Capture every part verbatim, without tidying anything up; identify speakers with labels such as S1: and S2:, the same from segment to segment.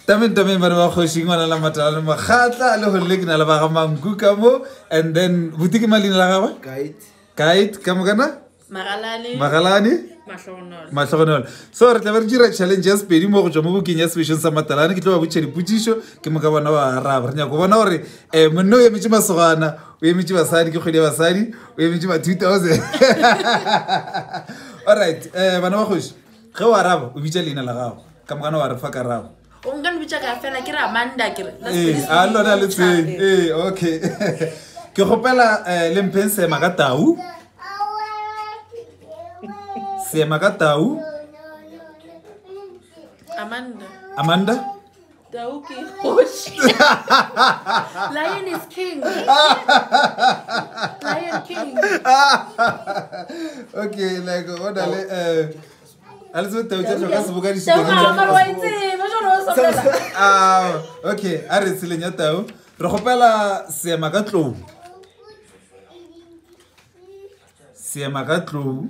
S1: Tamen tamen ba ba khoshing wana la matala ma khatla le ho legna la ba ga mangu ka mo and then butiki malina la ga ba
S2: Guide.
S1: guide ka mo kana
S3: Magalani.
S1: Magalani
S3: Mahlonolo.
S1: Mahlonolo so re tla ba dira challenges pedi mo go tswa mo booking ya session sa matalane ke tlo ba butse diputisho ke mo ka bona ba araba re nya go bona hore eh monno ye metsi masogana o ye metsi basadi ke kgwedi ya basadi o ye metsi ba two thousand all right eh bana ba khoshi ge wa araba o bitsa leina la gago ka mo kana wa re fa karabo
S3: O ngani bitsa ka fela ke ra Amanda ke re.
S1: eh a lona le tseng eh okay ke gopela eh le mpense magatau se magatau
S3: Amanda.
S1: Amanda
S3: Dauki. Hoshi. Lion is king. Lion king.
S1: okay like what are eh also tau tsa ka se bogadi se
S3: Tau ga ga wa itse, ba jona o sopela.
S1: ah okay a re tsilenya tau re gopela se magatlo se magatlo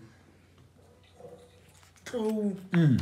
S1: mm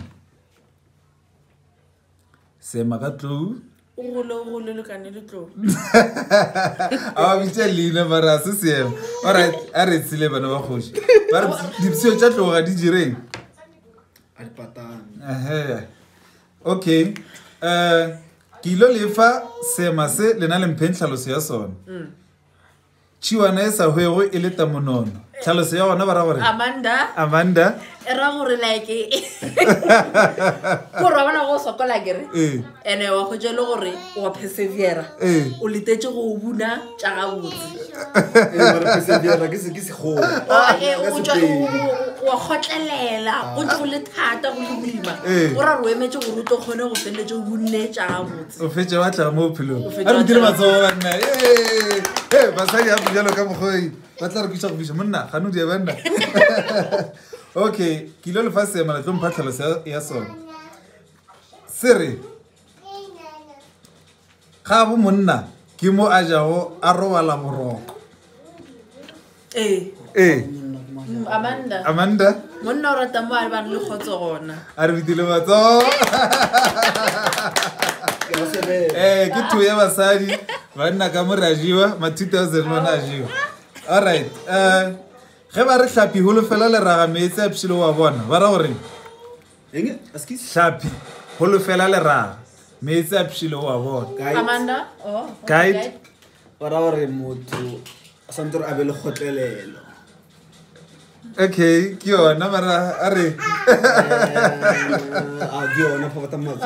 S1: se magatlo
S3: O gole o gole le kana le tlo.
S1: a bitse lina mara se se all right a re tsile bana ba khoshi ba re dipsio tsa tlo ga di direng
S2: Alpatan.
S1: eh okay eh kilo lefa se mase le na le mphentlalo se ya sona chiwana e sa hwego e le tamonono tlhaloso ya gona ba ra gore
S3: Amanda.
S1: Amanda
S3: Era gore like ko ra bana go sokola kere.
S1: eh
S3: Ene wa go jelo gore o persevere.
S1: eh
S3: O letetse go buna tsa ga botse.
S2: Eh, mara persevere ke se ke se go.
S3: O e o tsa o khotlelela o tlo le thata go le boima.
S1: Eh.
S3: O ra ro emetse go ruto khone go feletse go bunne tsa ga botse.
S1: o fetse wa tla mo phelo
S3: fetse
S1: a re
S3: wa
S1: dire
S3: tla-
S1: matsogo banna eh eh basadi a bujalo ka mogoi ba tla re kitsa go bisha monna ga no di banna okay kilo le fa se mala tlo mphatlhalo se ya sona sere ga bo monna ke mo a jago a robala boroko
S3: Eh.
S1: eh
S3: Mm, Amanda.
S1: Amanda
S3: Monna o rata mo a ba le khotso gona.
S1: a re bitile matsogo
S2: Ke go se be.
S1: eh ke thu ya basadi banna ka mo rajiwa ma two thousand lona jiwa all right eh ge ba re hlapi holo fela le raga metsi a pshilo wa bona ba ra gore
S2: Enge, askis.
S1: hlapi holo fela le raga metsi a pshilo wa bona
S2: Guide.
S3: Amanda. Oh.
S1: Guide.
S2: Para gore motho a santoro a be le gotlelelo.
S1: okay ke yona mara a re
S2: Eh, a ke yona fa bata mmatso.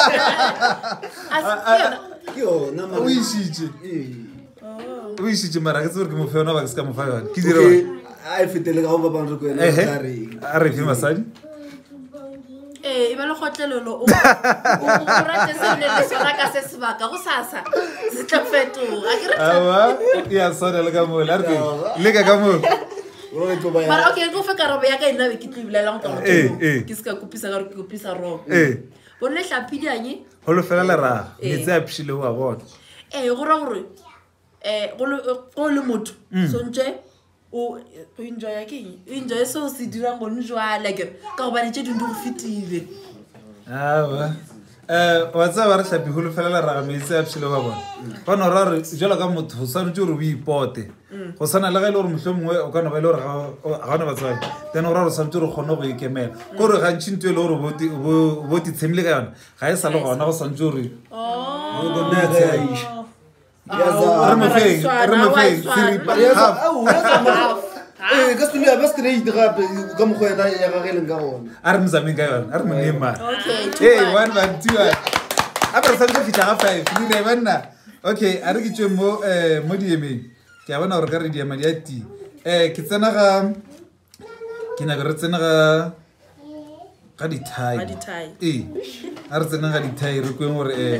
S3: Asiana.
S2: Ke yona
S1: o
S2: mara.
S1: išitše
S3: Oh.
S1: o išitše mara ke tsere ke mo fe yona ba ke se ka mo fa yona ke dire
S2: Okay,
S1: bona
S2: a e fetele ka go ba bang re ko ena
S1: ehe
S2: ka reng.
S1: a re fe masadi
S3: Eh, e ba le khotlelelo o. O rate se ne le sona ka se sebaka go sasa. Se tla fetoga. A ke re
S1: awa ya sona le ka mo la re le ka ka mo
S2: Ro re tlo ba ya.
S3: Mara okay go fa karabo ya ka ina be ke tlibilela go ka
S1: Eh,
S3: go.
S1: eh.
S3: Ke ska kopisa ka ke kopisa ro.
S1: eh
S3: Bonne hlapidi anye.
S1: holo fela le raga
S3: Eh.
S1: metsi a pshilo wa bona
S3: Eh go ra gore eh go le go le motho so ntse o o enjoy ke eng? O enjoy so se dirang go njwa like ka go ba ditse dindu go fitile.
S1: awa eh wa tsa ba re hlapi holo fela le raga metsi a pshilo wa bona bona ra re jalo ka motho o swanetse gore o ipote go sana le ga ile gore mohlomongwe o kana ba ile gore ga ga ona batswadi then o ra re swanetse gore kgone go ikemela gore ga ntši ntho e le gore boti boti tshemile ka yona ga e sa le gona go swanetse gore
S3: Oh.
S2: Go nega ya isha. Ya
S1: re
S2: za.
S1: mo feng re mo feng seripa
S2: Ya za.
S1: half
S2: Au, ya za. Eh, ka stile ba straight gape ka mo go ena ya ga geleng ka gona.
S1: a re mzameng ka yona a re mo neng mara
S3: Okay.
S1: hey one one two one a re sa ntse fitla ga five ni re bana okay a re ke tswe mo eh mo diemeng ke a bona gore ka re diema di a ti eh ke tsena ga ke na re tsena ga ga di tie
S3: Ga di-tie.
S1: eh a re tsena ga di tie re kweng gore eh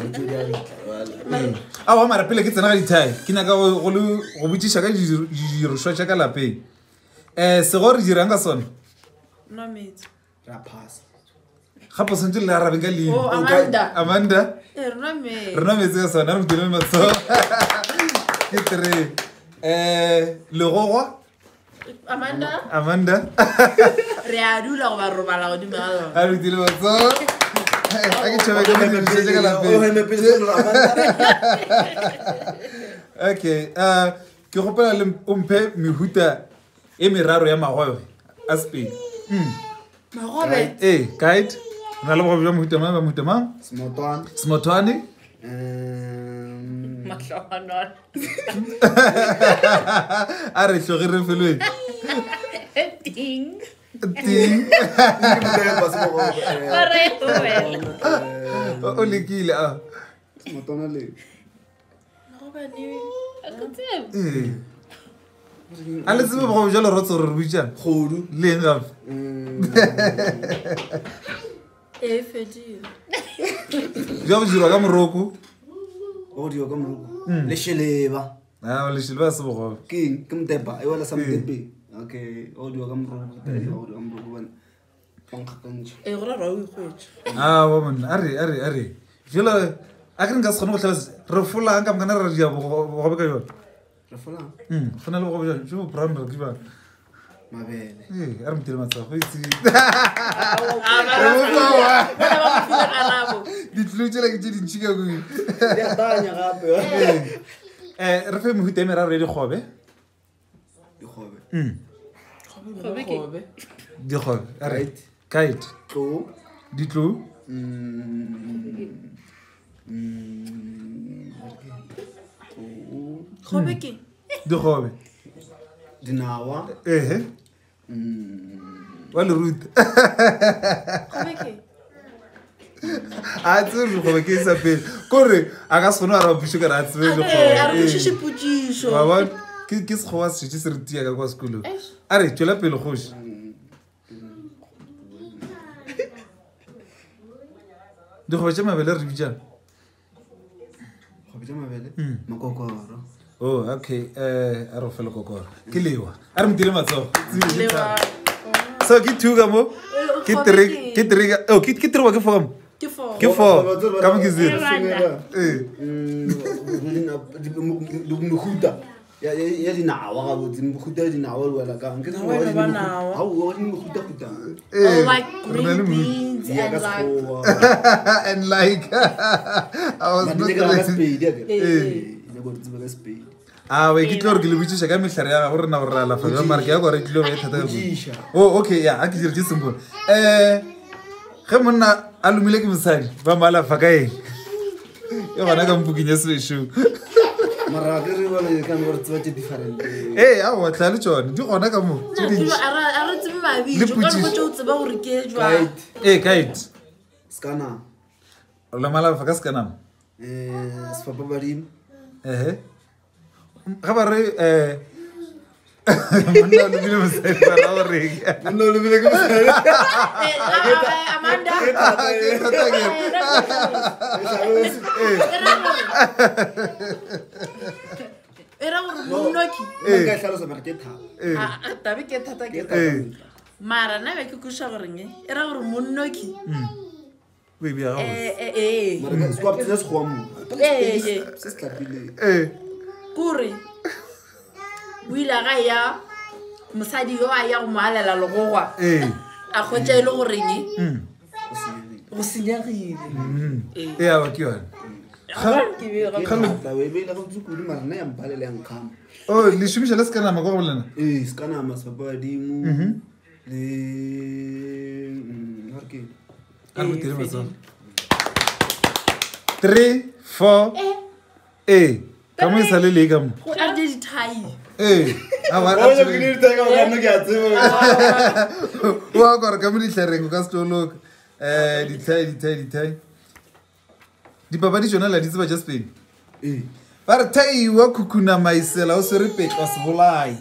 S1: a wa mara pele ke tsena ga di tie ke na ka go go le- go botsisha ka didiriswa tša ka lapeng eh se go re dirang ka sona
S3: No mate.
S2: Ra pass.
S1: ga posentse le arabeng ka leina
S3: Oh Amanda.
S1: Amanda
S3: Eh no mate.
S1: re nwa metsi ka sona re motele matsogo ke three eh legogwa
S3: Amanda.
S1: Amanda
S3: Re a dula go ba robala go di mala.
S1: a re motele matsogo a ke tšhabe ka modirišetse ka lapeng okay uh, ke gopela le o mphe mehuta e meraro ya magobe a Spain
S3: magobe
S1: eh guide re na le magobe ya mohuta mang ba mohuta mang
S2: Smotwana.
S1: Smotwane
S2: Um,
S3: matlhaganwana
S1: a re tloge re felweng
S3: ting
S1: ting
S2: Mdeba Smogobe, eh,
S3: Pare wena.
S2: eh,
S1: o lekile a
S2: Smotwana le.
S3: magobe ni a ka tsebe
S1: eh a le tsebe magobe jalo rotse gore re butšana
S2: Kgodu.
S1: leng gape
S2: Um,
S3: e fedile
S1: ja go dirwa ka moroko
S2: o diwa ka moroko. Le sheleba.
S1: a lešile ba se bogobe
S2: Ke eng? Ke Mdeba, e wela sa Mdebe. Okay, o diwa ka moroko, o diwa ka moroko bana. Pankgakantšha.
S3: e go ra ra o ikgwetše
S1: a wa monna a re a re a re jalo a ke re nka se kgone go tlhalose re folang ka mokana re dia bogobe ka yone
S2: Re folang?
S1: um go na le bogobe jone jo bo brown re ke bana
S2: Mabele.
S1: ee a re motile matsago go itse
S3: arabo
S1: ditlilo tsela ke tse dintšhi ka koe
S2: Di a tanya gape.
S1: um re fe mehuta e meraro ya dikgobe
S2: Dikgobe.
S1: um
S3: gobe
S1: dikgobe a re
S2: Kite.
S1: kite
S2: Tlo.
S1: ditlo
S2: Mm, mm, Tlo.
S3: gobe ke
S1: dikgobe
S2: Dinawa.
S1: ehe
S2: Mm,
S1: wa leruta
S3: gobe ke
S1: a tsebe dikgobe ke e sa pele kore a ka se kgone a ra buše ka re a tsebe
S3: Eh, a re
S1: dikgobe
S3: botšiše potšišo
S1: wa bona ke ke sekgoba setšhe se re tia ka kwa sekolong a re tswela pele kgoši dikgobe tša mabele re di bitsana
S2: Dikgobe tša mabele. Makokoro.
S1: o okay um a re go fele kokoro ke lewa a re motile matsogo
S3: Lewa.
S1: so ke two ka mo ke
S3: Kgobe
S1: three
S3: ke-
S1: ke three ka oh, ke ke three wa ke four ka mo
S3: ke four
S1: ke four ka mo ke zero
S2: Somela.
S1: ee
S2: Mm, mehuta ya ya- ya dinawa gabotse mehuta ya dinawa le wela kang ke
S3: Nawa e no ba nawa.
S2: wa di mehuta-huta
S1: ee
S3: Oh, like
S1: re na le
S3: green
S1: mohuta.
S3: beans
S2: ya
S3: and
S2: ka
S3: like
S2: sekgowa
S1: and like I was not
S2: Madile ka ka
S1: like
S2: Sepedi, ake.
S3: Eh,
S2: Eh, ya go re tseba ka Sepedi.
S1: a we ke tlo gore ke le botsiša ka metlhare ya gago re na gore re alafa ya mare ke ya gore ke tlo e thata ka kudu.
S2: Botšiša.
S1: oh okay ya a ke dire tse simple um ge monna a lomile ke mosadi ba mo alafa ka eng e gona ka mpuking ya sešo
S2: mara ke re bone ka gore tseba tse different
S1: ee a watla le tsone di gona ka mo tse
S3: no,
S1: dintši
S3: a re- a re tsebe
S1: Le
S3: mabitso ka
S1: potšišo.
S3: nako tšeo tseba gore ke jwa
S2: Kite.
S1: ee kite
S2: Scanner.
S1: o la malafa ka sekanama
S2: Eh, sefapa badimo.
S1: ehe ga ba re um monna o lomile mosadi bara o reng
S2: Monna o lebile ke mosadi.
S3: Eh, a- a- Amanda
S1: Ke thata ke-
S3: e ra gore monnoki
S2: Nna nka e hlalosa mara ke thata.
S1: ee
S3: a- a- tabe ke thata ke
S2: Ke
S1: ee
S2: thata.
S3: mara nna be ke kuša goreng e e ra gore monnoki
S1: o e bea gago
S3: ee
S2: Mara ka- sekwa tsena sekgowa mo.
S3: Ee, ee.
S2: Se se tlapileng.
S1: ee
S3: kore o ile ga ya mosadi yo a ya go mo alela legogwa
S1: ee
S3: a kgwetša e le goreng
S1: Mm.
S2: Go senyegile.
S3: go senyegile Ee.
S1: ee awa ke yone
S3: Ke be ga-
S2: Ke thata, o e beile gabotse kudu, mara nna ya mpalela ya nkgama.
S1: o le šomiša le sekanama kwa go bolena
S2: Eh, sekanama, sefapa badimo, le mm, a re ke eng?
S1: a re motile matsogo three four ee ka mo e sa le lee ka mo
S3: go a je dithai
S1: ee awa
S2: Oh, ya ke di tsaya ka gore nna ke a tseba.
S1: wa kore ka mo ditlhareng o ka se toloka um dithai dithai dithai dipapadi tsona la di tseba ja spain
S2: Eh,
S1: ba re thai wa khukhuna maisela o swere petla sebolai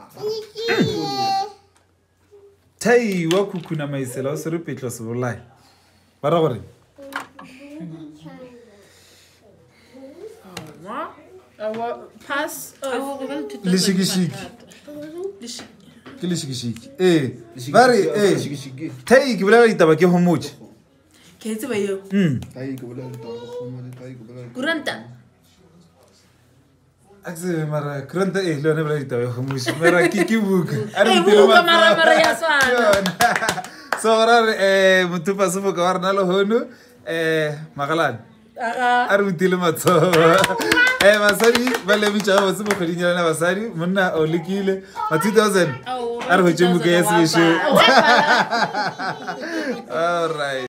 S1: thai wa khukhuna maisela o swere petla sebolai ba ra gore
S3: pass
S1: lešikešiki
S3: Leshi-
S1: ke lešikešiki ee ba re ee
S2: Lešikešiki.
S1: thai ke bolela ditaba ke homotse
S3: ke e tseba eo
S1: um
S2: Thai ke bolela ditaba ka kgomo, le thai ke bolela-
S3: kuranta
S1: a ke tsebe mara kuranta ee le yone bolela ditaba ya homotse mara ke ke buka a re
S3: Eh,
S1: motile
S3: buka,
S1: matsogo.
S3: mara- mara ya swana.
S1: Ke yona. so gore a re um motho paseboka wa rena lehono um magalane
S3: Aga.
S1: a re botile matsogo um basadi ba lebitša gabotse mo kgweding ya lena basadi monna o lekile ma two thousand
S3: Ao,
S1: a re hwetse moke ya sebešong
S3: wa bala.
S1: all right